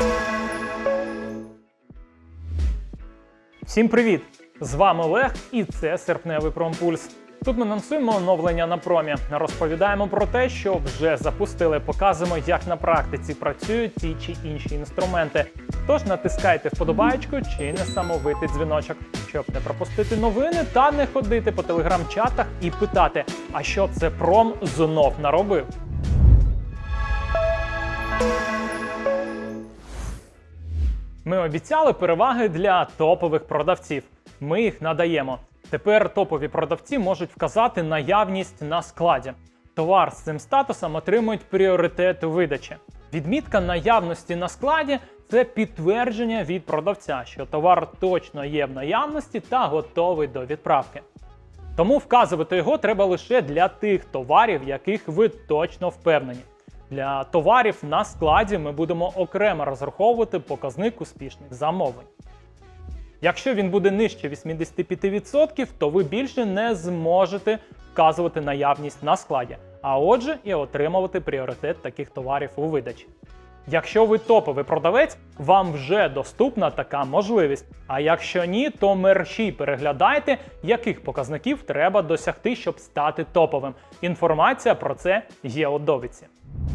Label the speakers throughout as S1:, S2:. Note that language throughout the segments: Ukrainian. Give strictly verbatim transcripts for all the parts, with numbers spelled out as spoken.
S1: Всім привіт! З вами Олег і це серпневий Промпульс. Тут ми анонсуємо оновлення на промі, розповідаємо про те, що вже запустили, показуємо, як на практиці працюють ті чи інші інструменти. Тож натискайте вподобайку чи несамовитий дзвіночок, щоб не пропустити новини та не ходити по телеграм-чатах і питати, а що це пром знов наробив? Ми обіцяли переваги для топових продавців. Ми їх надаємо. Тепер топові продавці можуть вказати наявність на складі. Товар з цим статусом отримують пріоритет у видачі. Відмітка наявності на складі – це підтвердження від продавця, що товар точно є в наявності та готовий до відправки. Тому вказувати його треба лише для тих товарів, в яких ви точно впевнені. Для товарів на складі ми будемо окремо розраховувати показник успішних замовлень. Якщо він буде нижче вісімдесят п'ять відсотків, то ви більше не зможете вказувати наявність на складі, а отже і отримувати пріоритет таких товарів у видачі. Якщо ви топовий продавець, вам вже доступна така можливість. А якщо ні, то мерщій переглядайте, яких показників треба досягти, щоб стати топовим. Інформація про це є у довідці.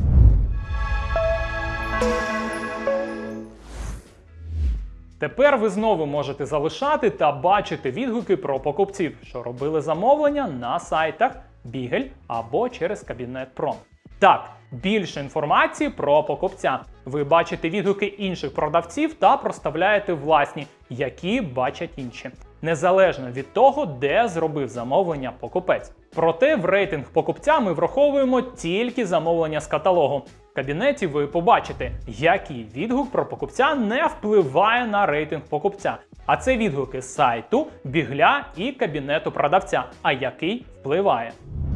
S1: Тепер ви знову можете залишати та бачити відгуки про покупців, що робили замовлення на сайтах Бігель або через кабінет Пром. Так, більше інформації про покупця. Ви бачите відгуки інших продавців та проставляєте власні, які бачать інші. Незалежно від того, де зробив замовлення покупець. Проте в рейтинг покупця ми враховуємо тільки замовлення з каталогу. В кабінеті ви побачите, який відгук про покупця не впливає на рейтинг покупця. А це відгуки з сайту, бігля і кабінету продавця, а який впливає.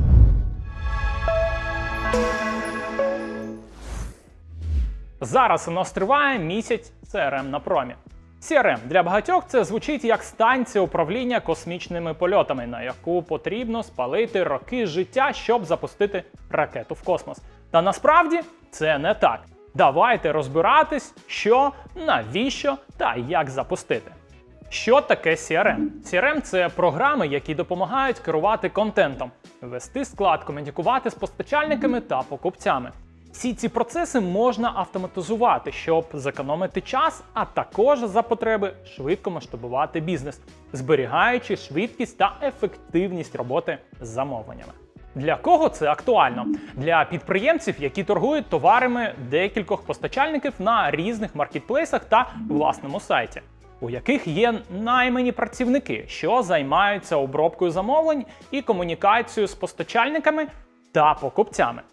S1: Зараз у нас триває місяць сі ар ем на промі. сі ар ем для багатьох це звучить як станція управління космічними польотами, на яку потрібно спалити роки життя, щоб запустити ракету в космос. Та насправді це не так. Давайте розбиратись, що, навіщо та як запустити. Що таке сі ар ем? сі ар ем – це програми, які допомагають керувати контентом, вести склад, комунікувати з постачальниками та покупцями. Всі ці процеси можна автоматизувати, щоб зекономити час, а також за потреби швидко масштабувати бізнес, зберігаючи швидкість та ефективність роботи з замовленнями. Для кого це актуально? Для підприємців, які торгують товарами декількох постачальників на різних маркетплейсах та власному сайті, у яких є наймані працівники, що займаються обробкою замовлень і комунікацією з постачальниками та покупцями.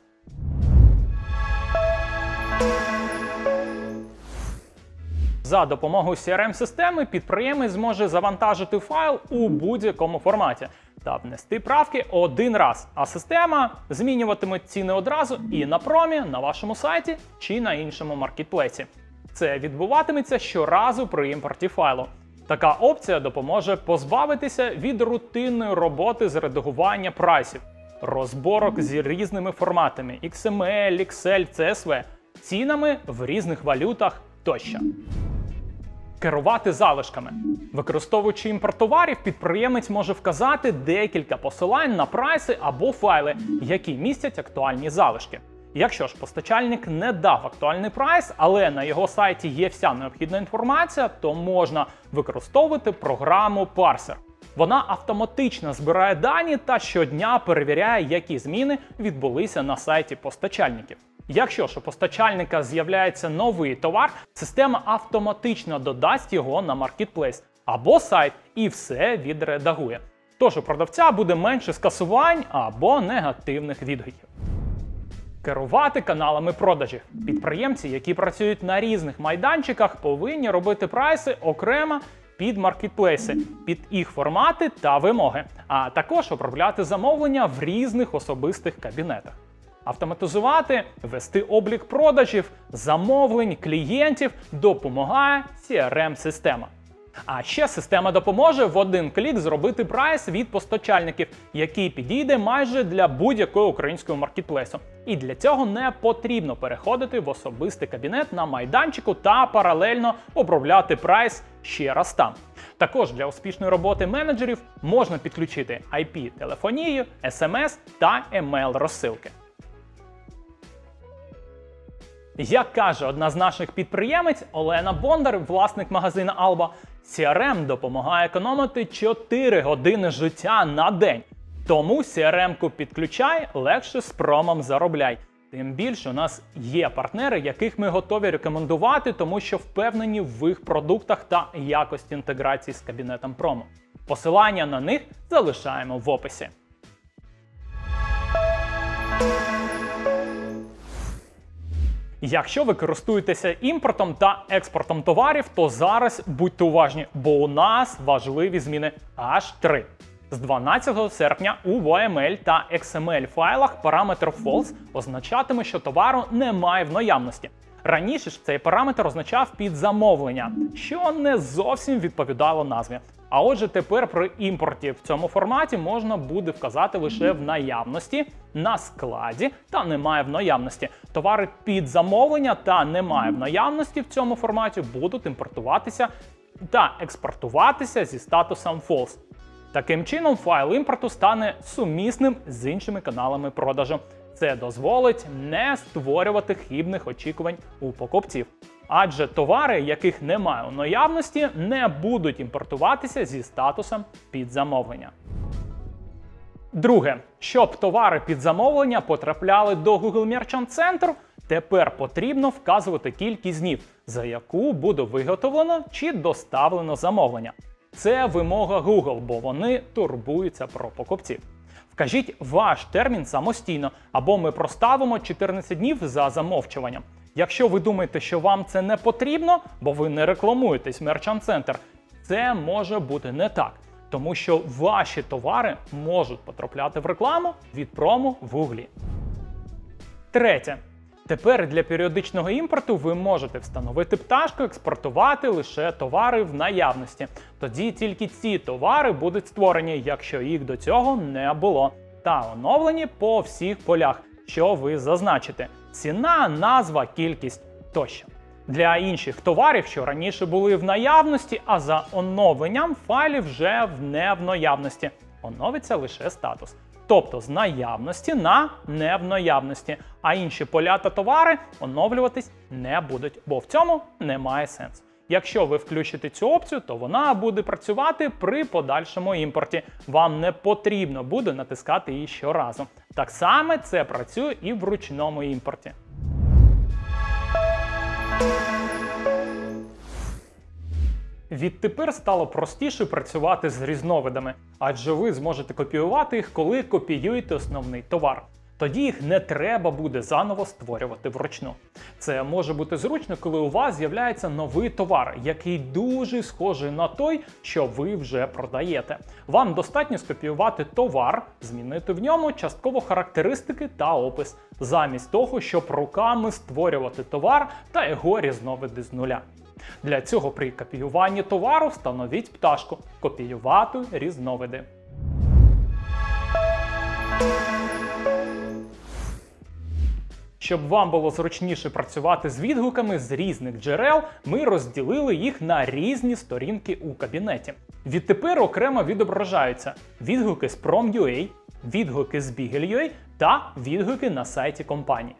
S1: За допомогою сі ар ем-системи підприємець зможе завантажити файл у будь-якому форматі та внести правки один раз, а система змінюватиме ціни одразу і на промі, на вашому сайті чи на іншому маркетплейсі. Це відбуватиметься щоразу при імпорті файлу. Така опція допоможе позбавитися від рутинної роботи з редагування прайсів, розборок з різними форматами ікс ем ель, ексель, сі ес ві, цінами в різних валютах тощо. Керувати залишками. Використовуючи імпорт товарів, підприємець може вказати декілька посилань на прайси або файли, які містять актуальні залишки. Якщо ж постачальник не дав актуальний прайс, але на його сайті є вся необхідна інформація, то можна використовувати програму парсер. Вона автоматично збирає дані та щодня перевіряє, які зміни відбулися на сайті постачальників. Якщо ж у постачальника з'являється новий товар, система автоматично додасть його на маркетплейс або сайт і все відредагує. Тож у продавця буде менше скасувань або негативних відгуків. Керувати каналами продажів. Підприємці, які працюють на різних майданчиках, повинні робити прайси окремо під маркетплейси, під їх формати та вимоги, а також обробляти замовлення в різних особистих кабінетах. Автоматизувати, вести облік продажів, замовлень, клієнтів допомагає сі ар ем-система. А ще система допоможе в один клік зробити прайс від постачальників, який підійде майже для будь-якого українського маркетплейсу. І для цього не потрібно переходити в особистий кабінет на майданчику та паралельно обробляти прайс ще раз там. Також для успішної роботи менеджерів можна підключити ай пі-телефонію, ес ем ес та емейл-розсилки. Як каже одна з наших підприємець Олена Бондар, власник магазину Alba, сі ар ем допомагає економити чотири години життя на день. Тому сі ар ем-ку підключай, легше з промом заробляй. Тим більше у нас є партнери, яких ми готові рекомендувати, тому що впевнені в їх продуктах та якості інтеграції з кабінетом промо. Посилання на них залишаємо в описі. Якщо ви користуєтеся імпортом та експортом товарів, то зараз будьте уважні, бо у нас важливі зміни аж три. З дванадцятого серпня у вай ем ель та ікс ем ель файлах параметр false означатиме, що товару немає в наявності. Раніше ж цей параметр означав підзамовлення, що не зовсім відповідало назві. А отже, тепер при імпорті в цьому форматі можна буде вказати лише в наявності, на складі та немає в наявності. Товари під замовлення та немає в наявності в цьому форматі будуть імпортуватися та експортуватися зі статусом false. Таким чином, файл імпорту стане сумісним з іншими каналами продажу. Це дозволить не створювати хибних очікувань у покупців. Адже товари, яких немає у наявності, не будуть імпортуватися зі статусом під замовлення. Друге, щоб товари під замовлення потрапляли до Google Merchant Center, тепер потрібно вказувати кількість днів, за яку буде виготовлено чи доставлено замовлення. Це вимога Google, бо вони турбуються про покупців. Вкажіть ваш термін самостійно, або ми проставимо чотирнадцять днів за замовчуванням. Якщо ви думаєте, що вам це не потрібно, бо ви не рекламуєтесь в Merchant Center, це може бути не так. Тому що ваші товари можуть потрапляти в рекламу від промо в Гуглі. Третє. Тепер для періодичного імпорту ви можете встановити пташку, експортувати лише товари в наявності. Тоді тільки ці товари будуть створені, якщо їх до цього не було, та оновлені по всіх полях, що ви зазначите. Ціна, назва, кількість тощо. Для інших товарів, що раніше були в наявності, а за оновленням файлів вже не в наявності, оновиться лише статус. Тобто з наявності на не в наявності, а інші поля та товари оновлюватись не будуть, бо в цьому немає сенсу. Якщо ви включите цю опцію, то вона буде працювати при подальшому імпорті. Вам не потрібно буде натискати її щоразу. Так само це працює і в ручному імпорті. Відтепер стало простіше працювати з різновидами, адже ви зможете копіювати їх, коли копіюєте основний товар. Тоді їх не треба буде заново створювати вручну. Це може бути зручно, коли у вас з'являється новий товар, який дуже схожий на той, що ви вже продаєте. Вам достатньо скопіювати товар, змінити в ньому частково характеристики та опис, замість того, щоб руками створювати товар та його різновиди з нуля. Для цього при копіюванні товару встановіть пташку «Копіювати різновиди». Щоб вам було зручніше працювати з відгуками з різних джерел, ми розділили їх на різні сторінки у кабінеті. Відтепер окремо відображаються відгуки з Prom.ua, відгуки з Bigel.ua та відгуки на сайті компанії.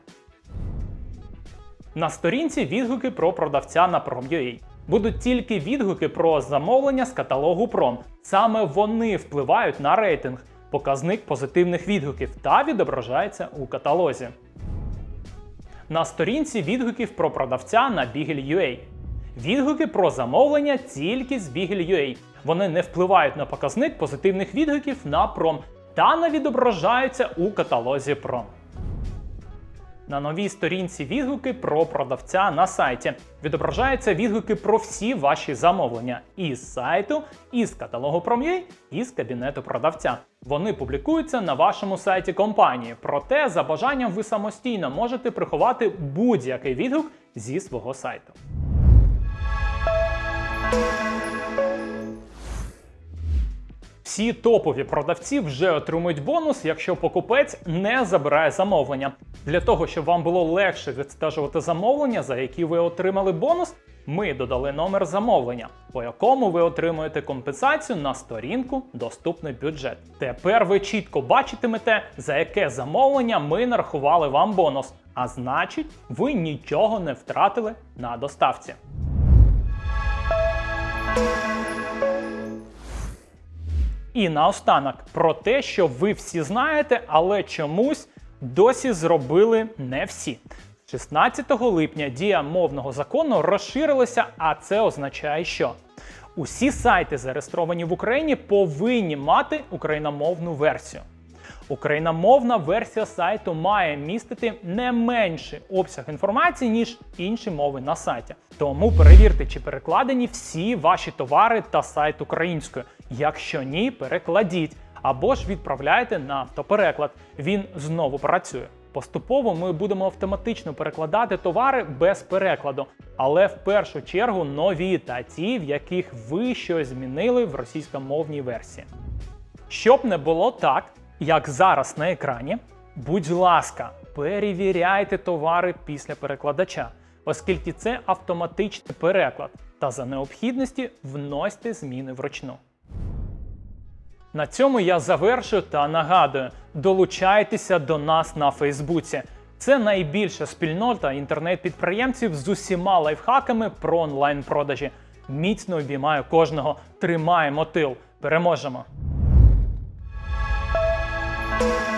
S1: На сторінці відгуки про продавця на Prom.ua. Будуть тільки відгуки про замовлення з каталогу Prom. Саме вони впливають на рейтинг, показник позитивних відгуків та відображаються у каталозі. На сторінці відгуків про продавця на Bigel.ua. Відгуки про замовлення тільки з Bigel.ua. Вони не впливають на показник позитивних відгуків на Prom та не відображаються у каталозі Prom. На новій сторінці відгуки про продавця на сайті. Відображаються відгуки про всі ваші замовлення із сайту, із каталогу Prom.ua, і з кабінету продавця. Вони публікуються на вашому сайті компанії, проте за бажанням ви самостійно можете приховати будь-який відгук зі свого сайту. Всі топові продавці вже отримують бонус, якщо покупець не забирає замовлення. Для того, щоб вам було легше відстежувати замовлення, за які ви отримали бонус, ми додали номер замовлення, по якому ви отримуєте компенсацію на сторінку «Доступний бюджет». Тепер ви чітко бачитимете, за яке замовлення ми нарахували вам бонус, а значить, ви нічого не втратили на доставці. І наостанок про те, що ви всі знаєте, але чомусь досі зробили не всі. шістнадцятого липня дія мовного закону розширилася, а це означає, що усі сайти, зареєстровані в Україні, повинні мати україномовну версію. Україномовна версія сайту має містити не менший обсяг інформації, ніж інші мови на сайті. Тому перевірте, чи перекладені всі ваші товари та сайт українською. Якщо ні, перекладіть. Або ж відправляйте на автопереклад. Він знову працює. Поступово ми будемо автоматично перекладати товари без перекладу, але в першу чергу нові та ті, в яких ви щось змінили в російськомовній версії. Щоб не було так, як зараз на екрані, будь ласка, перевіряйте товари після перекладача, оскільки це автоматичний переклад, та за необхідності вносьте зміни вручну. На цьому я завершую та нагадую, долучайтеся до нас на Фейсбуці. Це найбільша спільнота інтернет-підприємців з усіма лайфхаками про онлайн-продажі. Міцно обіймаю кожного, тримаємо тил, переможемо! Thank you.